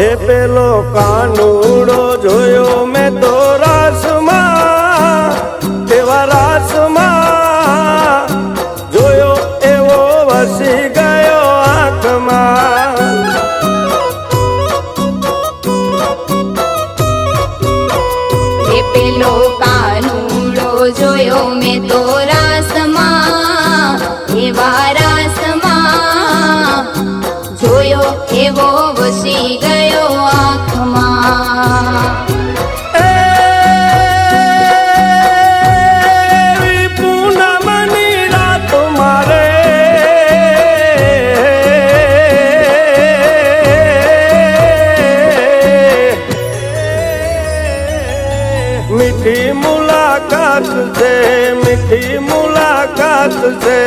એ પેલો કાનુડો જોયો મેં તો રાસમાં, એવા રાસમાં જોયો એવો વસી ગયો આંખમાં। એ પેલો કાનુડો જોયો મેં તો રાસમાં, એવા રાસમાં જોયો એવો વસી ગયો આંખમાં। એવી પૂનમની રાત મારે મીઠી મુલાકાત છે, મીઠી મુલાકાત છે।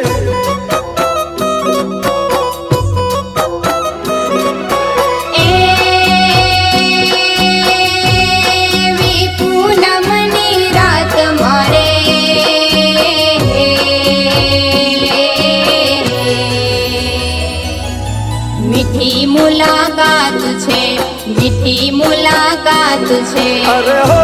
मीठी मुलाकात छे, मीठी मुलाकात छे। अरे हो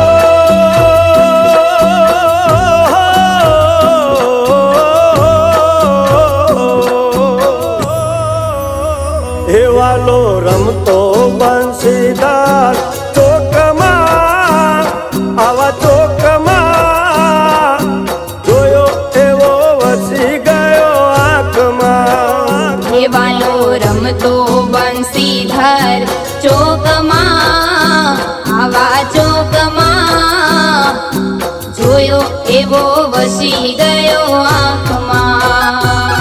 हे वालो रमतो बंसीदार चोकમાં, आवा चोकમાં જોયો એવો વસી ગયો આંખમાં। हे वालो रमतो बंसीधर चोकમાં, आवा चोकમાં જોયો એવો વસી ગયો આંખમાં।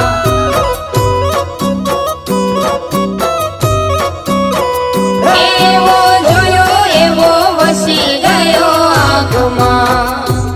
એવો જોયો એવો વસી ગયો આંખમાં।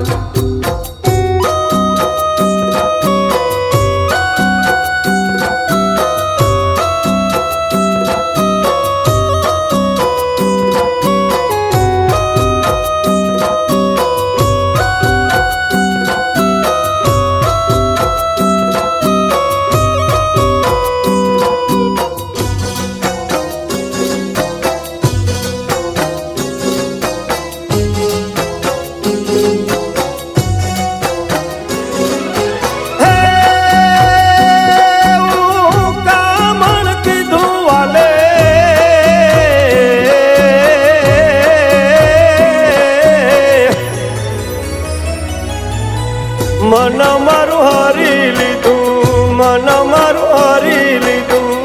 मन मारू हरी लीधुं, मन मारू हरी लीधुं।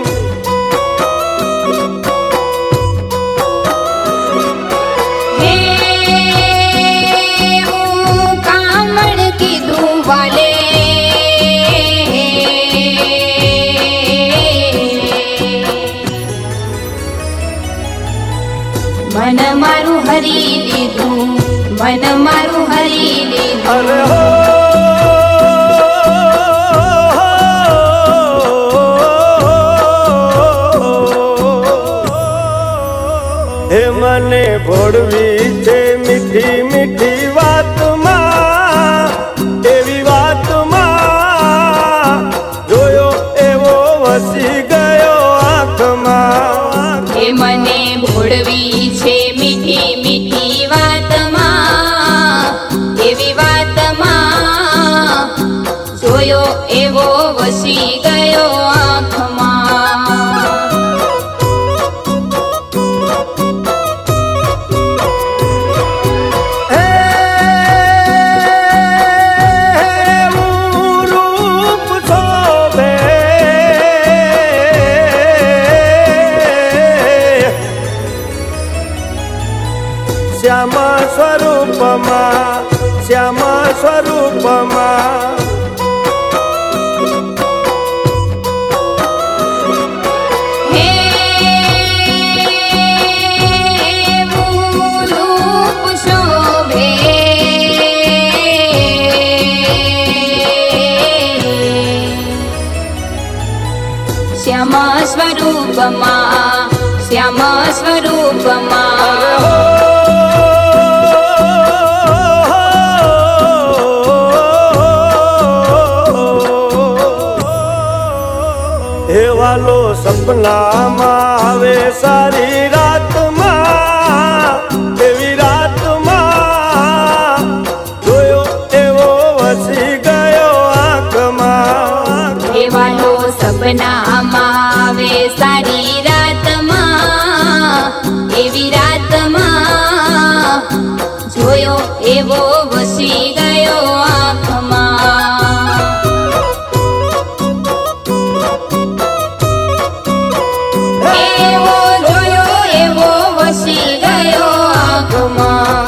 हे कामण कीधुं वाले, मन मारू हरी लीधुं, मन मारू हरी लीधुं। अरे हो हे मने भोळवी छे मीठी मीठी वातमां, एवी वातमां जोयो एवो वसी गयो आंखमां। हे मने भोळवी छे मीठी मीठी वातमां, एवी वातमां जोयो एवो वसी गयो आंखमां। श्याम स्वरूपमा, श्याम स्वरूपमा हे रूप शोभे, श्याम स्वरूपमा, श्याम स्वरूपमा। एवा વાલો સપનામાં આવે સારી રાતમાં, એવી રાતમાં જોયો એવો વસી ગયો આંખમાં. એ વાલો સપનામાં આવે સારી રાતમાં, એવી રાતમાં જોયો એવો વસી ગયો આંખમાં. એવો જોયો એવો વસી ગયો આંખમાં.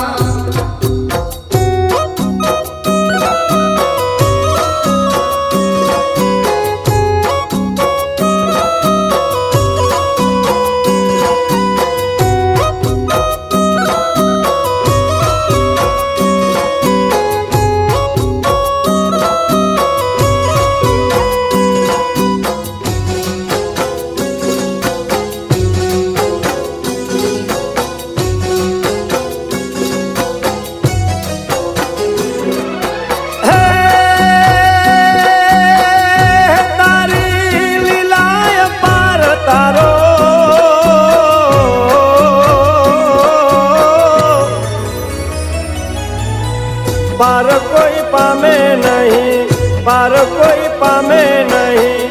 पार कोई पामे नहीं, पार कोई पामे नहीं.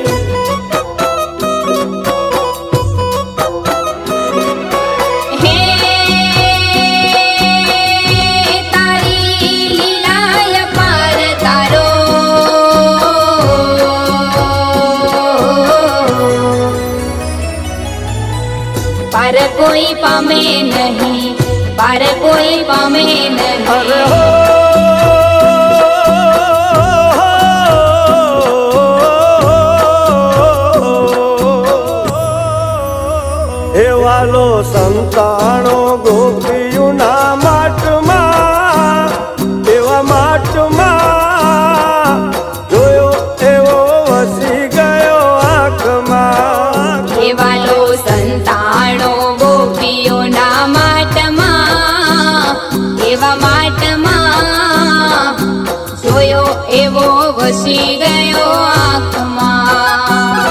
हे तारी लीलाय पार तारो, पार कोई पामे नहीं, पार कोई पामे नहीं. अरे हो वालो संताणो गोपीयुना माटમાં, એવા માટમાં જોયો એવો વસી ગયો આંખમાં. એ વાલો સંતાણો ગોપીઓના માટમાં, એવા માટમાં જોયો એવો વસી ગયો આંખમાં.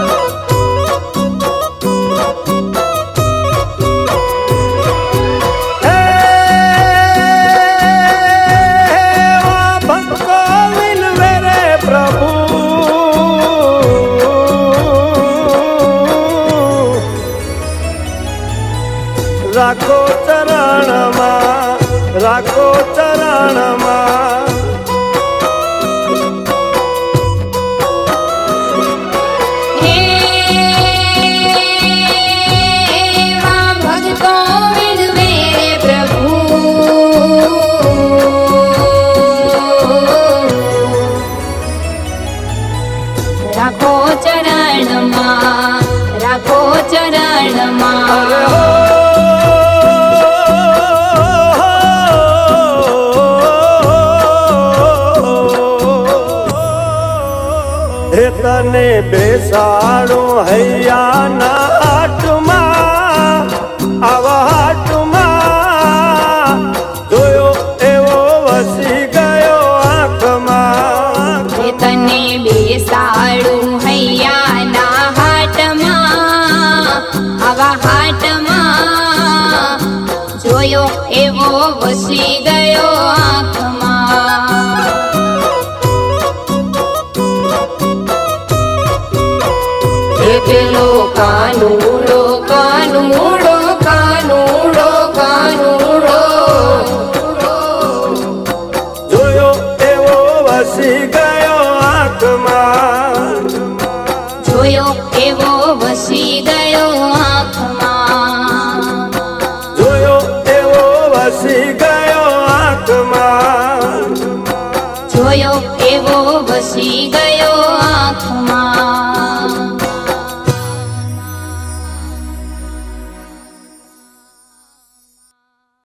રાખો ચરણમાં, રાખો ચરણમાં. એવા ભક્તો વિનવે પ્રભુ, રાખો ચરણમાં, રાખો ચરણમાં. તને બેસાડું હૈયાના હાટમાં, આવા હાટમાં જોયો એવો વસી ગયો આંખમાં. તને બેસાડું હૈયાના હાટમાં, આવા હાટમાં જોયો એવો વસી ગયો આંખમાં. પેલો કાનુડો કાનુડો કાનુડો કાનુડો જોયો એવો વસી ગયો આંખમાં. જોયો એવો વસી ગયો આંખમાં. જોયો એવો વસી ગયો આંખમાં. જોયો એવો વસી ગયો આંખમાં.